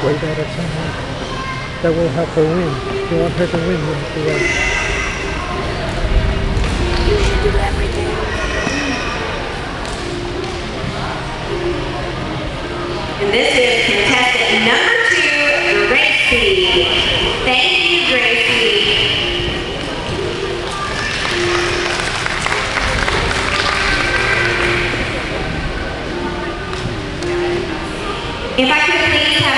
wave at her somehow. That will help her win. You want her to win the race. You should do everything. And this is contestant number 2, Gracie. Thank you, Gracie. If I could please have